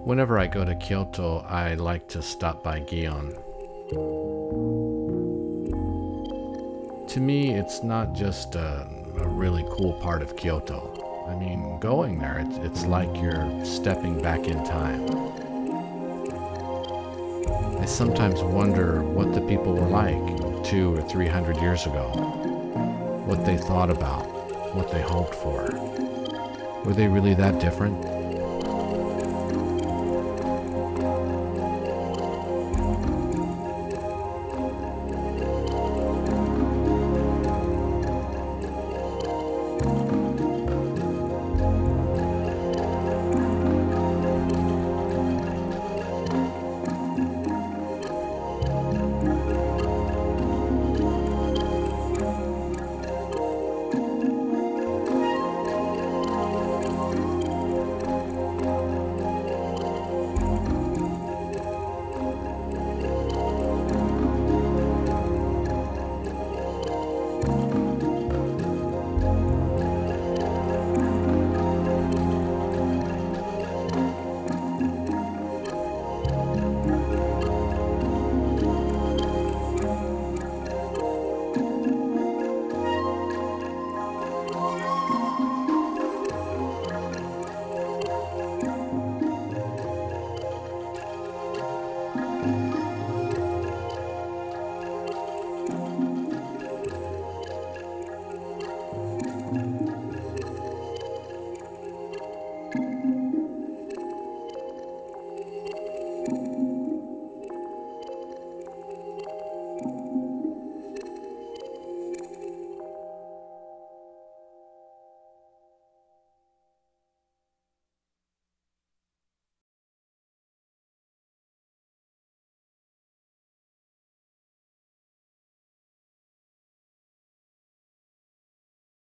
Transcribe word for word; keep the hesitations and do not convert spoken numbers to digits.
Whenever I go to Kyoto, I like to stop by Gion. To me, it's not just a, a really cool part of Kyoto. I mean, going there, it's, it's like you're stepping back in time. I sometimes wonder what the people were like two or three hundred years ago, what they thought about, what they hoped for. Were they really that different?